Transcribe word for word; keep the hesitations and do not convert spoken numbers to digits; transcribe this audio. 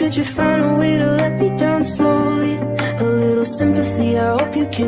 did you find a way to let me down slowly? A little sympathy, I hope you can